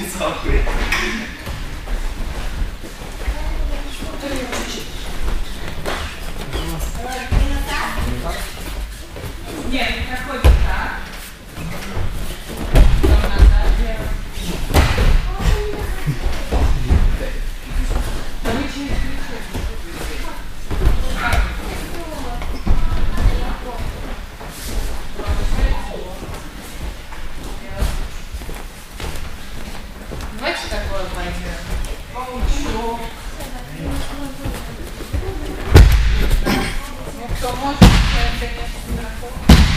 Нет, не проходит так. Потом назад, вверх. Да вы через плечо. Давайте такое пойдем. Паучок. Ну, кто может, конечно, дракон.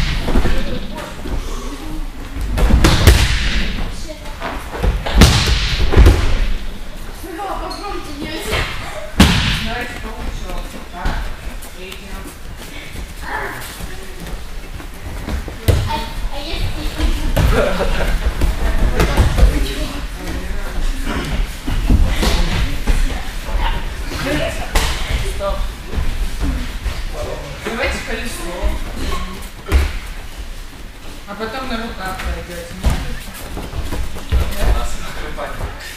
Попробуйте нельзя. Давайте паучок. Так, видим. А если... Стоп. Давайте колесо. А потом на руках пройдете. Нас накрывать.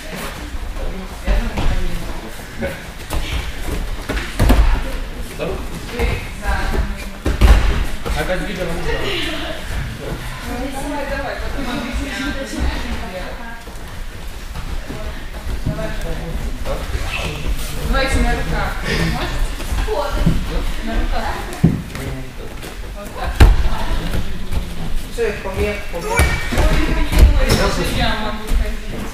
А как видео Давай, потом объясняем. Давайте на руках. Можете? На руках. Вот так. Все, помер. Даже я могу ходить.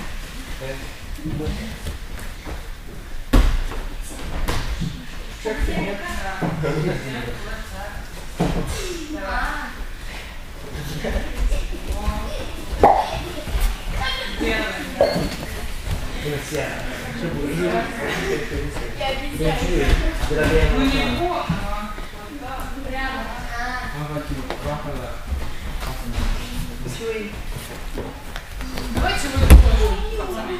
Ну не его, а прямо. Давайте вы пацаны.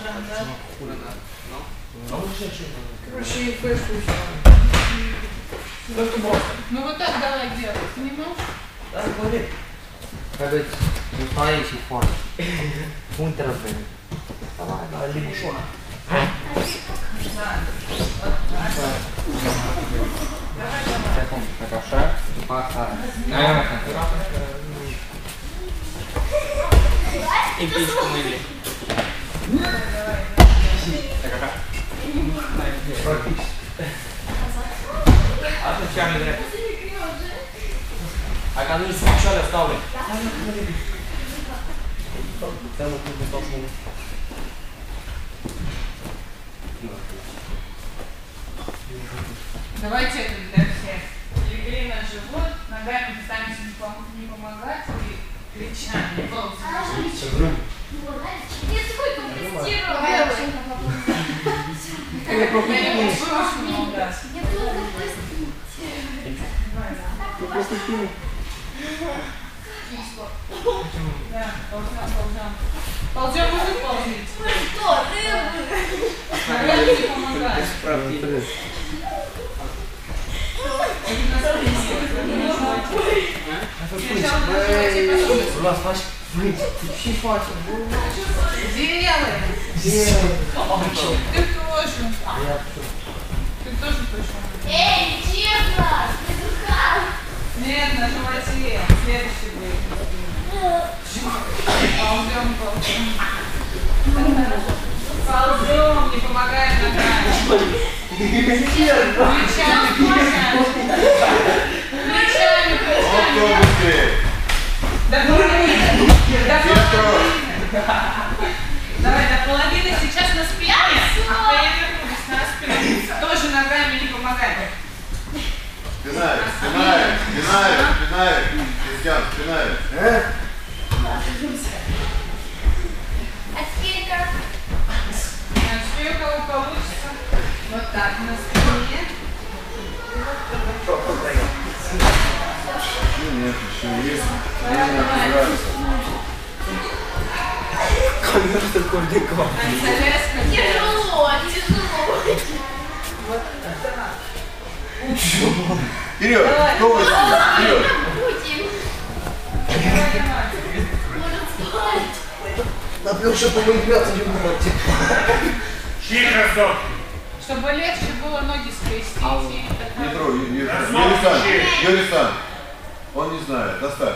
Короче, и фэшн. Ну вот так давай делай. Ты не можешь? Да, говори. Как настоящий фон. Пункт разбери. Давай, лягушона. Хорошо. Пока. И пичку мыли. А ты чем играешь? А когда не смещали, оставлю. Давайте это для всех. Легли на живот, ногами пытаемся не помогать и кричами. Я сколько протестировала. Я не могу, да. Я только простите. Да, ползем. Ползем, вы ползите. Что, рыбы? Ногами не помогать. Делаем. Ты тоже. Ты тоже пришел. Эй, честно, на руках. Нет, на животе. Следующий будет. Ползем. Ползем, не помогая ногами. Плечами. До половины. Давай, до половины сейчас на спине. А повернулись на спину. Тоже ногами не помогай. Спинаем. Кристиан, спинаем. А теперь как? А теперь у кого получится? Вот так, на спине. Нет, еще есть. Камера такой далеко. Тяжело. Вот так. Вперед! Вперед! Будем. Давай. Может спать. Леша повыиграться не можете. Чьи кроссовки? Чтобы легче было ноги скрестить. И Не так. трогай, Юрий Сан, он не знает, оставь.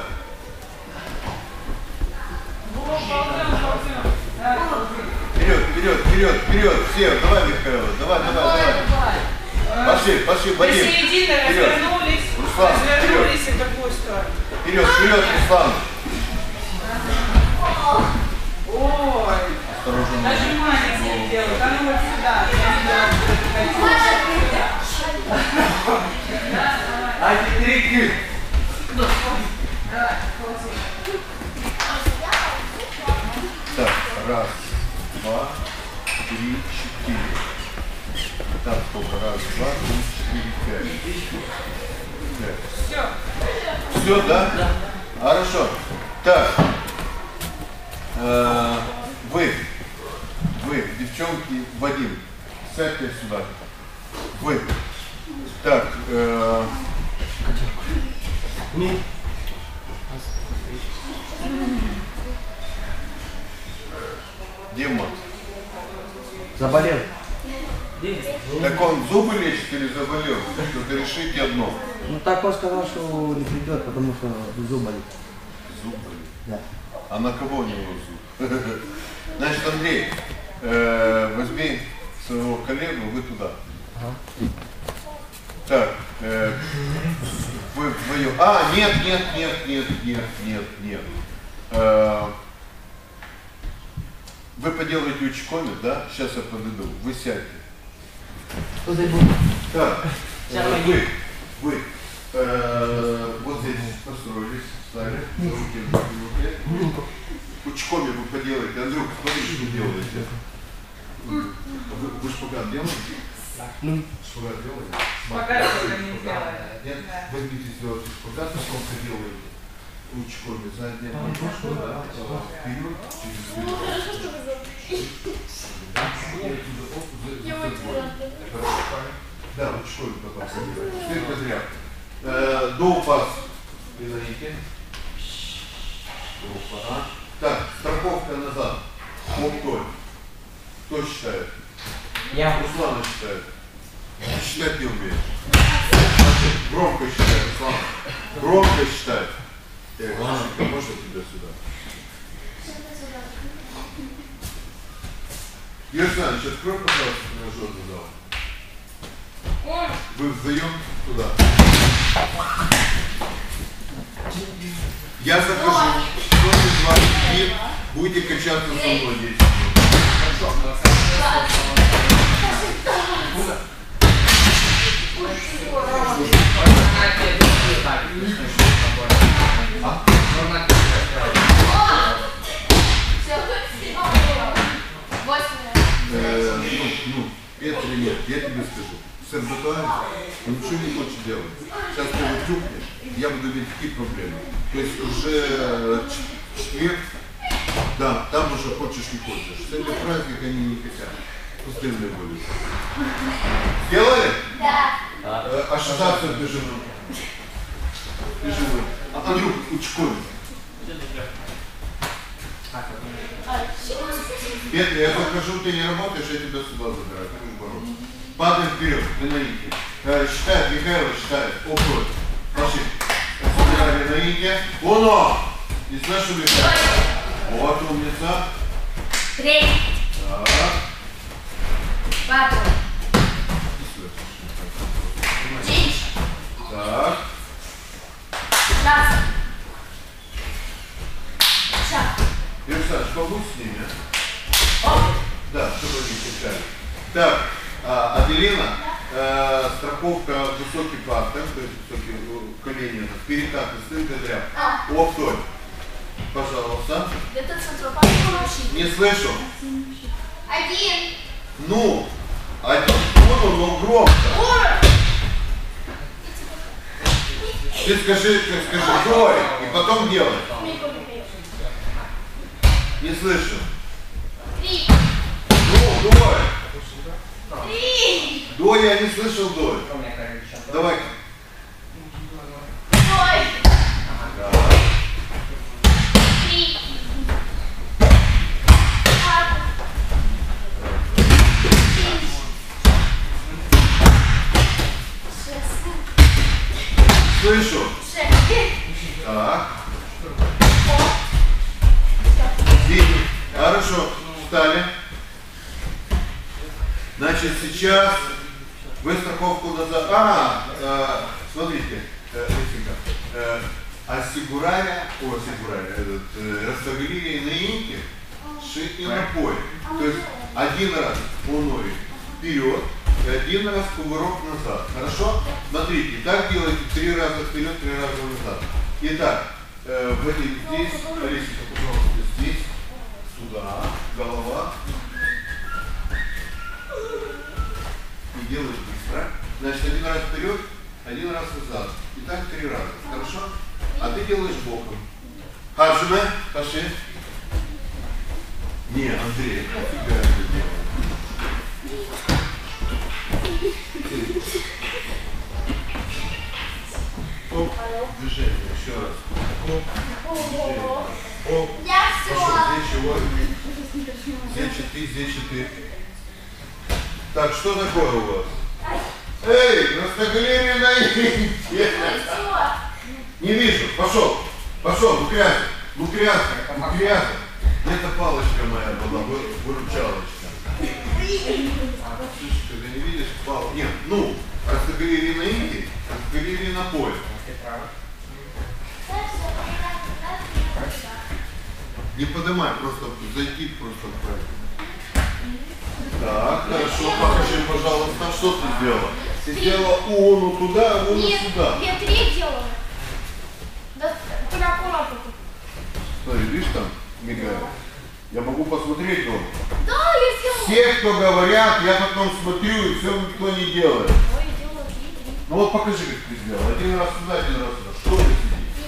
Вперед, все, давай, Михаил, давай. Пошли, Вадим. Посередине Вперед. развернулись и в такую сторону. Вперед, Руслан. Ой, Осторожно. даже маленькие делают. А ну вот сюда. Я видела, что А теперь ты. давай, ползи. Так, раз, два, три, четыре. Так, сколько? Раз, два, три, четыре, пять. Все. Все, да? Да. Хорошо. Так. Вы, девчонки, Вадим, сядьте сюда. Вы. Так. Дима. Заболел. Так он зубы лечит или заболел? Что-то решите одно. Ну так он сказал, что не придет, потому что зуб болит. Зуб болит? Да. А на кого у него зуб? Значит, Андрей, возьми своего коллегу, вы туда. Ага. Так, вы вдвоем. А, нет. Вы поделаете учкомик, да? Сейчас я подойду. Вы сядьте. Кто здесь будет? Так, вы вот здесь построились, стали, руки в руке. Учкоми вы поделаете. Андрюх, смотри, что делаете. Вы шпагат делаете? Шпагат делаете? Пока только не делаем. Нет? Возьмите, сделайте шпагат, сколько делаете. Учкоми задняя подошла, да? Вперед, через да, учкоми потом поделаете. Теперь подряд. До упас. Передайте. Так, страховка назад. Кто? Кто считает? Я. Руслана считает. Считать не умеет. Громко считай, Руслан. Громко считай. Можно тебя сюда? Юрий Александрович, открой, пожалуйста, тренажерный зал. Вы вдвоем туда. Я закажу. Кто-то из вас будете качаться со мной 10 минут. Это или нет, я тебе скажу. С РБТ он ничего не хочет делать. Сейчас ты его тюкнешь, я буду иметь такие проблемы. То есть уже четверг, да, там уже хочешь не хочешь. С этим праздник они не хотят. Пустынные были. Сделали? Да. Ассоциацию бежим. Андрюх, учкоми. Петя, я захожу, ты не работаешь, я тебя сюда забираю. Ты будешь бороться. Падаем вперед, на ноги. Считает, Михаил считает. Опыт. Пошли. Собирали на ноги. Уно! Не слышу, Михаил? Вот умница. 3. Так. 4. 9. Так. 15. Сейчас. Юрий Александрович, побудь с ними. Да, чтобы они кричали. Так, Аделина, страховка высокий партер, то есть высокие колени, перекат и стынка дряб. Оптоль. Пожалуйста. Это центропат получить. Не слышу. 1. Ну, один, но громко. Ты скажи, Зой, и потом делай. Не слышу. 3. Ну, Дой. 3. Дой, я не слышал, Дой. Давай. 3. Да. 3. Так. Видим. Хорошо. Встали. Значит, сейчас вы страховку назад. Смотрите, расставили на инке, и на поле. То есть один раз у ноги вперед и один раз кувырок назад. Хорошо? Смотрите, так делайте 3 раза вперед, 3 раза назад. Итак, здесь, Алисика, пожалуйста, здесь, сюда, голова. И делаешь быстро. Значит, 1 раз вперед, 1 раз назад. И так 3 раза. Хорошо? А ты делаешь боком. Хаджиме, Хаши. Не, Андрей, нафига это делать? Оп, движение, еще раз. Оп, движение. Оп. Пошел, здесь чего? Здесь 4. Так, что такое у вас? Эй, растагалерия на инте. Не вижу, пошел, ну грязно. Это палочка моя была, выручалочка. Слушай, ты не видишь палочку? Нет, ну, растагалерия на инте, растагалерия на поле. Не поднимай, просто зайти просто правильно. Так, хорошо, покажи, пожалуйста, что ты сделала? Ты сделала уну туда, уну сюда. Я 3 делала. Да, куда комнату? Смотри, видишь там, мигает. Я могу посмотреть дома. Да, я сделала. Все, кто говорят, я потом смотрю, и все никто не делает. Ой, я делала 3. Ну вот покажи, как ты сделала. 1 раз сюда, 1 раз сюда. Что ты сидишь?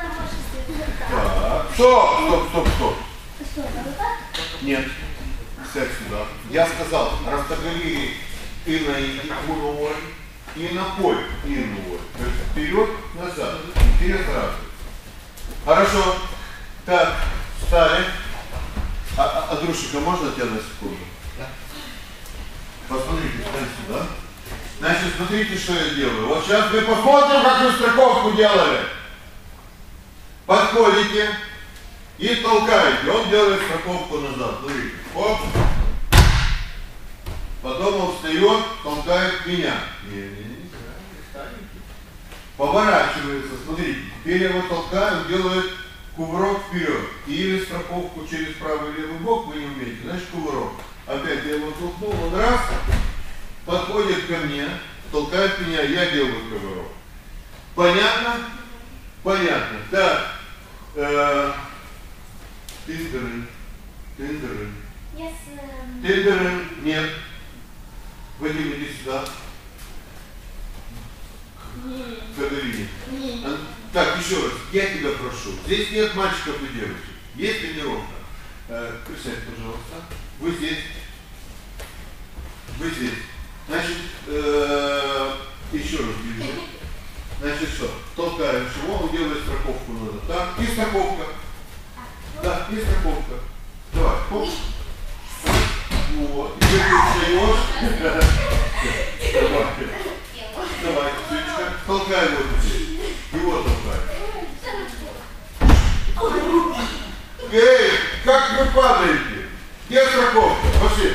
Так, стоп. Что, надо так? Нет. Сядь сюда. Я сказал, растагали и на интегру и на поле инную. То есть вперед, назад. Вперед, раз. Хорошо. Так, встали. Андрюшика, можно тебя на секунду? Да. Посмотрите, встань сюда. Значит, смотрите, что я делаю. Вот сейчас мы посмотрим, как вы страховку делали. Подходите и толкаете. Он делает страховку назад. Смотрите. Оп. Потом он встает, толкает меня. Поворачивается. Смотрите. Теперь я его толкаю, он делает кувырок вперед. Или страховку через правый и левый бок вы не умеете. Значит, кувырок. Опять я его толкнул. Он раз. Подходит ко мне. Толкает меня. Я делаю кувырок. Понятно? Понятно. Так. Тендеры. Тендеры. Нет. Вадим, иди сюда. К Аделине. Так, еще раз. Я тебя прошу. Здесь нет мальчиков и девочек. Есть тренировка. Присядь, пожалуйста. Вы здесь. Вы здесь. Значит, еще раз ближе. Значит, что? Толкаем его, он делает страховку назад. Так, и страховка. Да, и страховка. Давай, хоп. Вот. Теперь ты встаешь. Давай, Светочка. Толкай его здесь. Его толкай. Эй, как вы падаете? Где страховка? Пошли.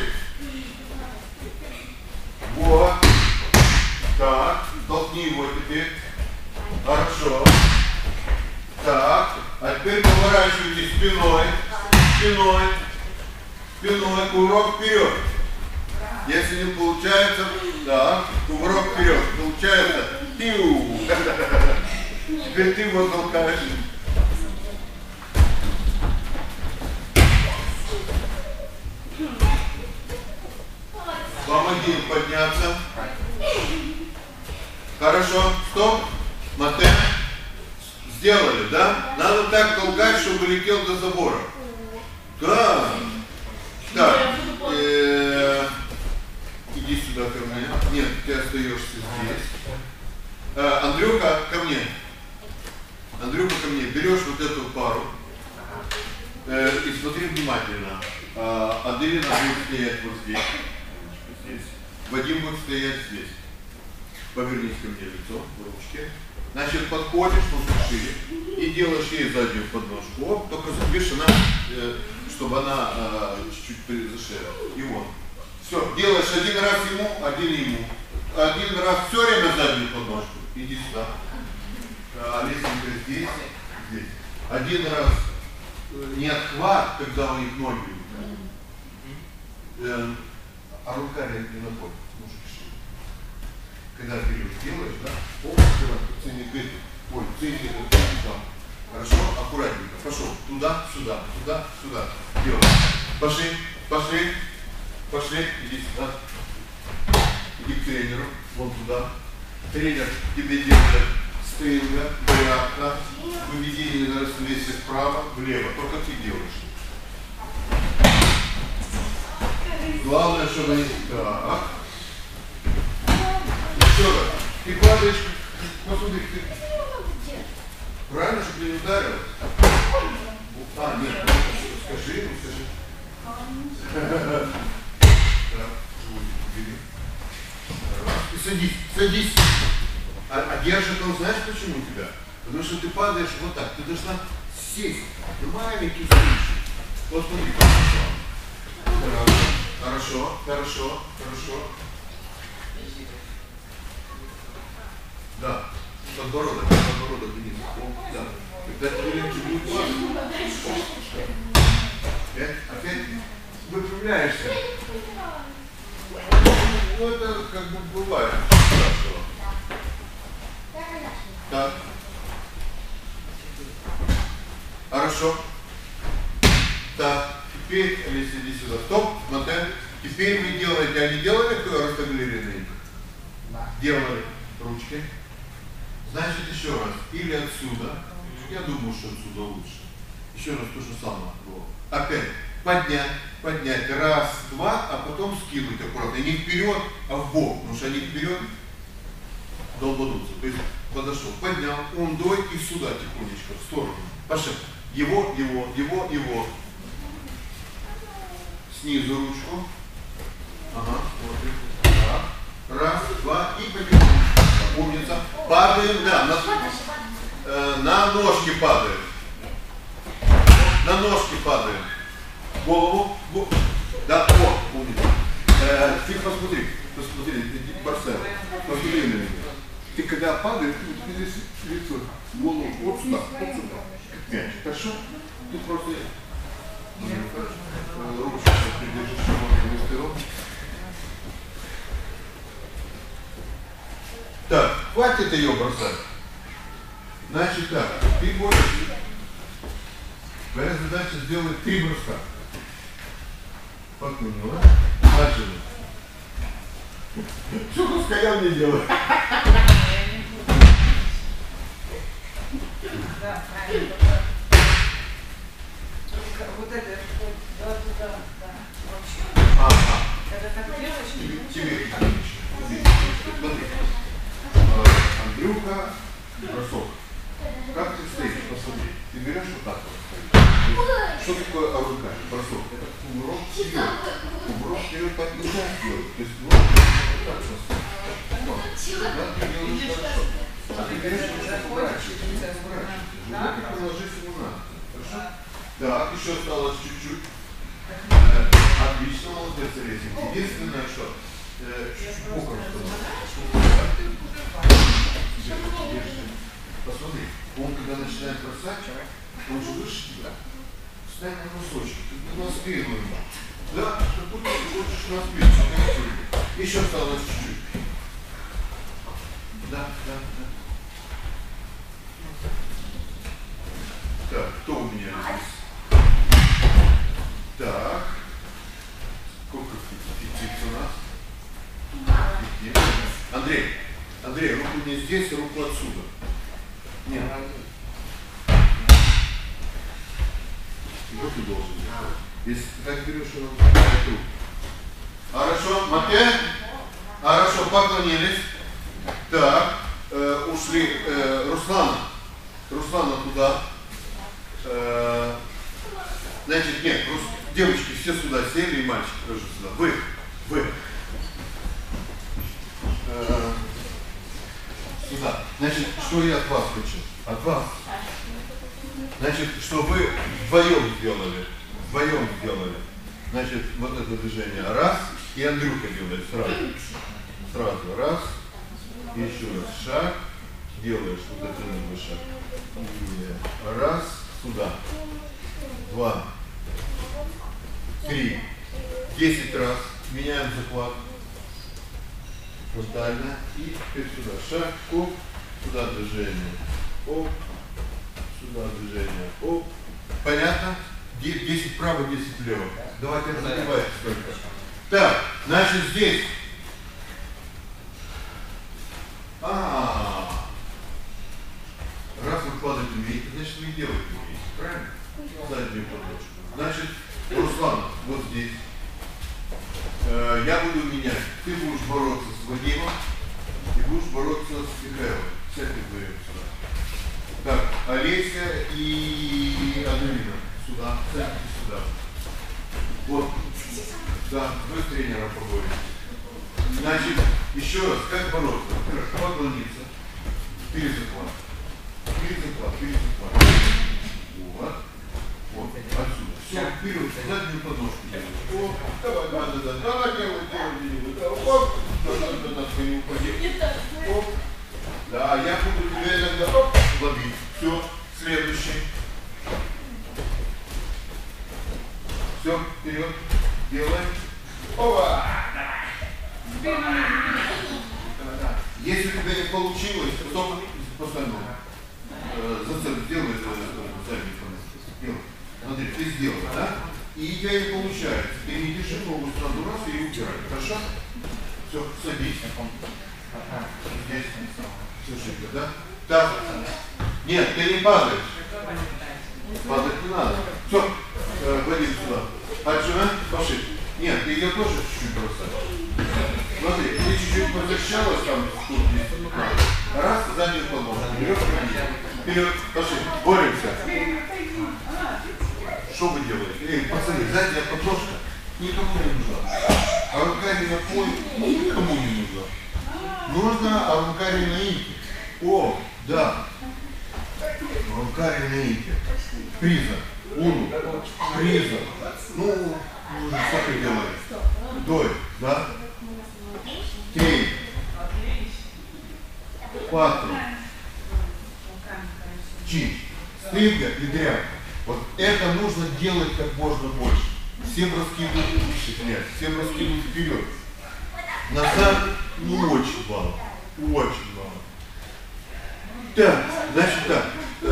Вот. Так, толкни его теперь. Хорошо. Так, а теперь поворачивайтесь спиной, кувырок вперед. Если не получается, да, кувырок вперед. Получается, тиу. Теперь ты его толкаешь. Помоги им подняться. Хорошо, стоп. Мате. Сделали, да? Надо так толкать, чтобы летел до забора. Да. Так. Иди сюда ко мне. Нет, ты остаешься здесь. Андрюха, ко мне. Андрюха, ко мне. Берешь вот эту пару. И смотри внимательно. Аделина будет стоять вот здесь. Вадим будет стоять здесь. Повернись ко мне лицо в ручке. Значит, подходишь, ну шире. И не делаешь ей заднюю подножку. Оп, только видишь, она, чтобы она чуть-чуть произошла. И вот. Все, делаешь один раз ему, один ему. Один раз все время заднюю подножку. Иди сюда. Лесенка здесь, здесь. Один раз не отхват, когда у них ноги. А рука не находит. Когда ты ее делаешь, да? Оп, ценник говорит, ой, ценник это там. Хорошо, аккуратненько. Пошел туда, сюда, туда, сюда. Делай. Пошли, пошли, пошли, иди сюда. Иди к тренеру, вон туда. Тренер тебе делает стринга, порядка, выведение на равновесие вправо, влево. Только ты делаешь. Главное, чтобы они... Так. Еще раз. Ты падаешь, посмотри, ты... Правильно, чтобы не ударил? А, нет, скажи, скажи. И садись, садись. А держит он, знаешь почему тебя? Потому что ты падаешь вот так. Ты должна сесть. Ты маленький случай. Вот смотри, хорошо, хорошо, хорошо. Да. Подбородок вниз. Да. Когда тебе легче будет падать. Опять выпрямляешься. Ну это как бы бывает. Так. Хорошо. Так. Теперь, Алиса, иди сюда. Стоп, смотри. Теперь вы делаете, они делали растаблированный? Делали ручки. Значит, еще раз. Или отсюда. Я думаю, что отсюда лучше. Еще раз то же самое. Опять. Поднять, поднять. Раз, два, а потом скинуть аккуратно. Не вперед, а в бок. Потому что они вперед долбанутся. То есть подошел, поднял, ундой и сюда тихонечко, в сторону. Пошел. Его. Снизу ручку. Ага, смотрим. Раз, два и поднимаем. Умница. Падаем, да, на ножки падаем. На ножки падаем. Голову. Да, о, умница. Ты посмотри, бросай. Посмотри на меня. Ты когда падаешь, ты здесь лицо, голову вот сюда, как мяч. Хорошо? Ты просто ручку придержишь, чтобы. Так, хватит ее бросать. Значит так, ты можешь, твоя задача сделать 3 броска. Поняла? Дальше. Что броска я мне делаю? Да, правильно. Вот это, да. Ага. Когда так делаешь, Тебе. Смотри. Андрюха, бросок. Как ты стоишь? Посмотри. Ты берешь вот так вот. Что такое рука? Бросок. Это кувырок вперед. Кувырок вперед поднимаешь вперед. То есть вот так просто. Да, ты делаешь хорошо. А ты берешь вот так поворачиваешь. Животик положись ему на. Хорошо? Так, еще осталось чуть-чуть. Отлично, молодец, Олесик. Единственное, что чуть-чуть боком становится. Посмотри, он когда начинает бросать, он же выше тебя. Встань на носочки, ты на спину ему. Да, как будто ты хочешь на спину. Еще осталось чуть-чуть. Да. Так, кто у меня здесь? Так. Сколько фиксиц у нас? Андрей, руку не здесь, а руку отсюда. Нет. Вот ты должен делать. Если ты так берешь, он руку. Хорошо, Матвей? Хорошо, поклонились. Так, ушли. Руслана туда. Значит, нет, девочки все сюда сели и мальчики тоже сюда. Вы. Сюда. Значит, что я от вас хочу? От вас. Значит, что вы вдвоем сделали. Вдвоем сделали. Значит, вот это движение. Раз. И Андрюха делает сразу. Сразу. Раз. И еще раз. Шаг. Делаешь вот этот новый шаг. И раз. Сюда. 2. 3. 10 раз. Меняем захват. Фронтально. И теперь сюда. Шаг. Оп. Сюда движение. Оп. Сюда движение. Оп. Понятно? 10 вправо, 10 влево. Давайте разбивайте только. Так, значит здесь. Раз вы кладете умеете, значит вы и делаете умеете. Правильно? Заднюю подножку. Значит, Руслан, вот здесь. Я буду менять. Ты будешь бороться с Вадимом и будешь бороться с Михаилом. Сядьте вдвоем сюда. Так, Олеся и Аделина. Сюда. Сядьте сюда. Вот. Да, вы с тренером поборетесь. Значит, еще раз, как бороться? Во-первых, поклониться. Перезахват. Перезахват, перезахват. Вот. Вот, отсюда. Все, вперед, заднюю подножку делаем. О, давай, давай, делай. Оп, не упади. Оп. Да, я буду тебя иногда ловить. Все, следующий. Все, вперед, делаем. Опа! Если у тебя не получилось, то постанови. Зацеп, сделай задний конец. Смотри, ты сделал, да? И у тебя не получается. Ты не держи ногу сразу раз и убирай. Хорошо? Все, садись. Здесь. Слушай, да? Так. Нет, ты не падаешь. Падать не надо. Все, Вадим сюда. Отжимай, пошли. Нет, ты ее тоже чуть-чуть бросаешь. Смотри, ты чуть-чуть возвращалась там, раз, заднюю подложку. Вперед, вперед, пошли. Боремся. Что вы делаете? Эй, пацаны, задняя подложка никому не нужна. А руками на поле никому не нужна. Нужно руками на инке. О, да. Руками на инке. Приза. Уну. Приза. Ну, что ты делаешь? Дой, да? 3. 4. Чич. Стыдка и дрянь. Вот это нужно делать как можно больше. Всем раскидывать снять, всем раскидывать вперед. Назад не очень мало. Очень мало. Так, значит так.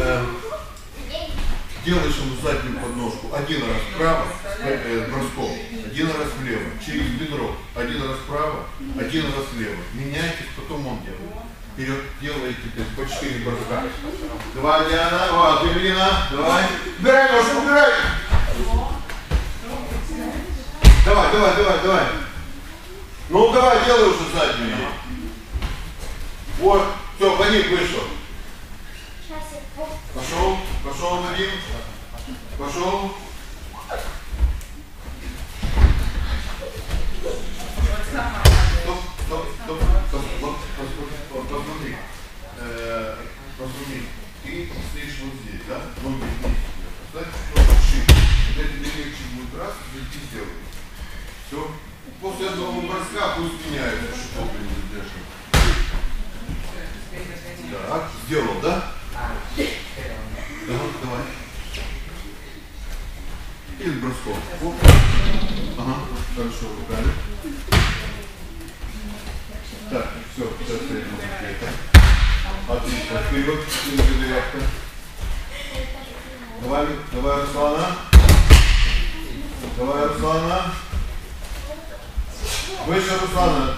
Делаешь ему заднюю подножку. Один раз вправо, броском, один раз влево, через бедро. Один раз вправо, один раз влево. Меняйтесь, потом он делает. Вперед делаете по 4 броска. Давай, Диана, вот, Евелина, давай. Убирай ножку, убирай. Давай, давай, давай, давай. Ну, давай, делай уже заднюю. Вот, все, Вадим вышел. Пошел, пошел, Вадим. Пошел. Стоп, стоп, стоп. Посмотри. Посмотри. Ты стоишь вот здесь, да? Ноги вместе. Поставь ногу шире. Когда тебе легче будет раз, ты сделаешь. Все. После этого броска пусть меняется, что ты не держишь. Так, сделал, да? Давай. И с броском. Оп. Ага, хорошо, руками. Так, все, сейчас среднего пакета. Отлично, вперед, девятка. Давай, давай, Руслана. Давай, Руслана. Выше, Руслана.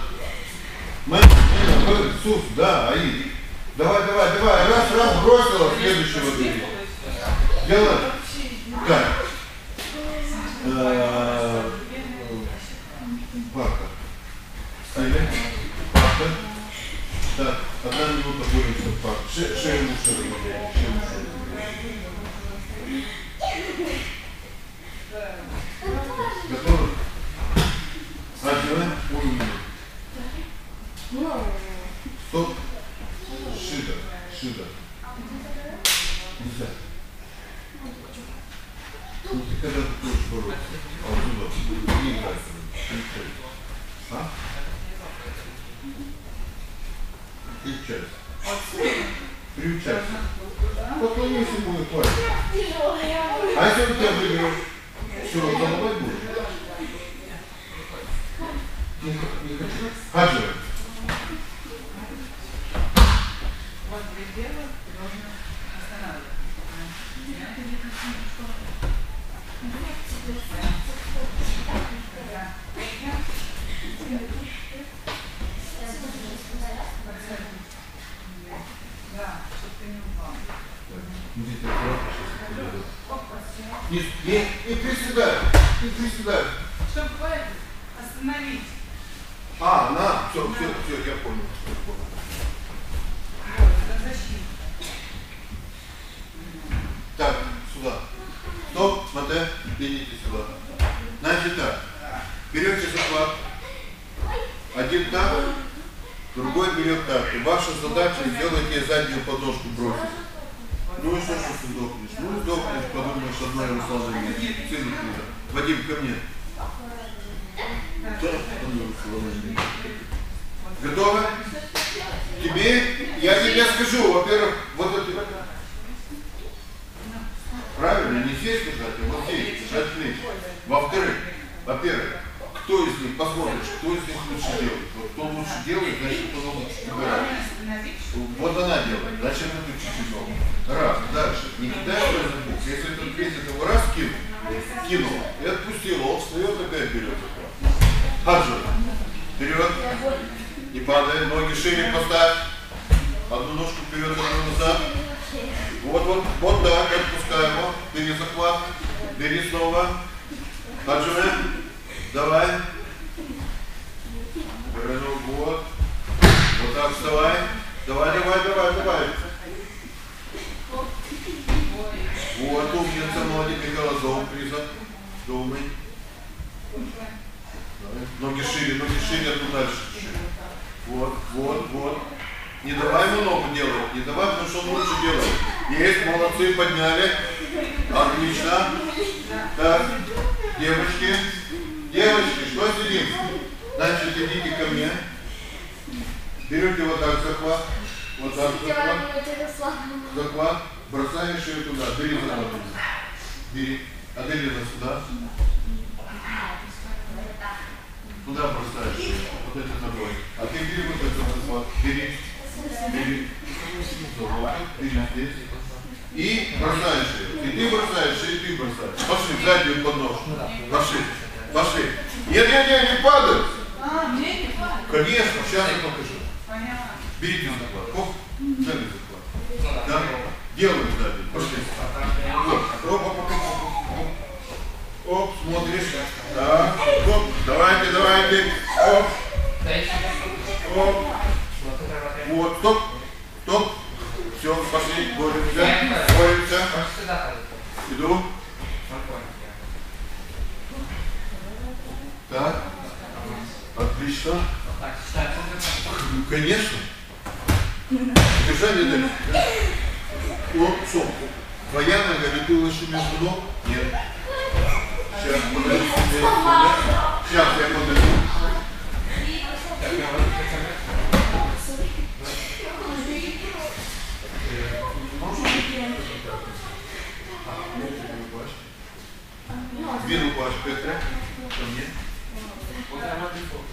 Сус, да, Аид. Давай, давай, давай. Раз, раз, бросила, следующего бери. Делай. Так. Парка. Стили. Парка. Так, 1 минута боремся в парк. Шею уши добавляем. Шею уши добавляем. Готовы? Один, 1 минут. Стоп. Шида. Шида. Нельзя. Ну ты когда ты хочешь бороться? А вот сюда. Не играй. А? Приучайся. Приучайся. Поклонись ему и хватит. А если он тебя выиграет? Все, забывать будешь? Не хочу. Хаджи. Вот две первых ты должен останавливать. Да, чтобы ты не упал. Не приседай. Не приседай. Чтобы остановить. А, на. Все, я понял. Вот, это защита. Так, сюда. Стоп, смотри, идите сюда. Значит так, берете захват, один так, другой берет так. И ваша задача сделать ей заднюю подножку бросить. Ну и что ты сдохнешь? Ну сдохнешь, подумаешь, одной Руслана нет. Сын Кида. Вадим, ко мне. Готовы? Я тебе скажу, во-первых, вот это. Правильно, не здесь держать, а вот здесь держать плечи. Во-вторых, кто из них, посмотришь, кто из них лучше делает. Вот кто лучше делает, значит, он лучше убирает. Вот она делает, значит, это чуть-чуть много. Раз, дальше. Не кидай свой забух. Если этот весит его раз кинул и отпустил, он встает, опять берет захват. Хаджи. Вперед. Не падай, ноги шире поставь. Одну ножку вперед, одну назад. Вот так, отпускай его. Бери захват. Бери снова. Хаджи. Давай. Вернул, вот. Вот так вставай. Давай. Вот, умница, молодец, Михаил, дом, приза. Думай. Ноги шире, а то дальше. Вот. Не давай ему ногу делать, не давай, потому что он лучше делает. Есть, молодцы, подняли. Отлично. Так, девочки, что сидим? Значит, идите ко мне. Берете вот так захват. Вот так захват. Бросаешь ее туда. Бери захват. Бери. Аделина сюда. Туда бросаешь ее. Вот это ногой. А ты бери вот этот захват. Бери. Бери здесь. И бросаешь ее. И ты бросаешь. Пошли, заднюю подножку. Пошли. Нет, не падай. Мне не падает. Конечно, сейчас я покажу. Понятно. Берите захват. Оп, сзади захват. Да? Делаем сзади. Пошли. Оп, смотришь. Так. Оп, давайте. Оп. Вот, стоп. Все, пошли, боремся. Иду. Так. Отлично. Конечно. Держание дальше. Стоп. Твоя нога летела еще между ног? Нет. Сейчас, подожди. Сейчас я подожду. Двинул плащ Петра. Ко мне.